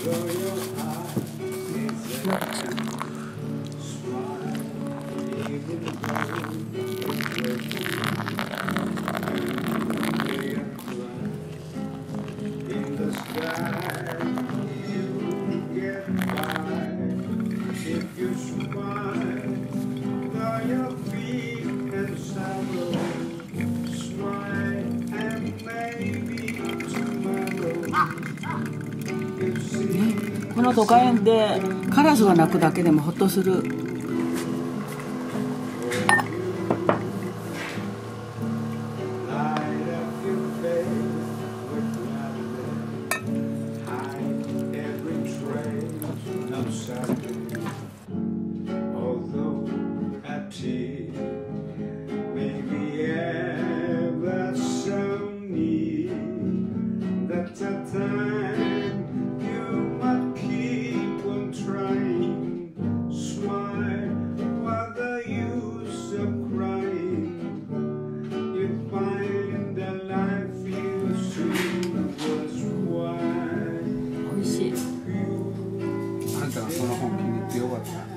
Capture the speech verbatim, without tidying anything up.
この都会でカラスが鳴くだけでもほっとする。 あんたがその本気に入ってよかった。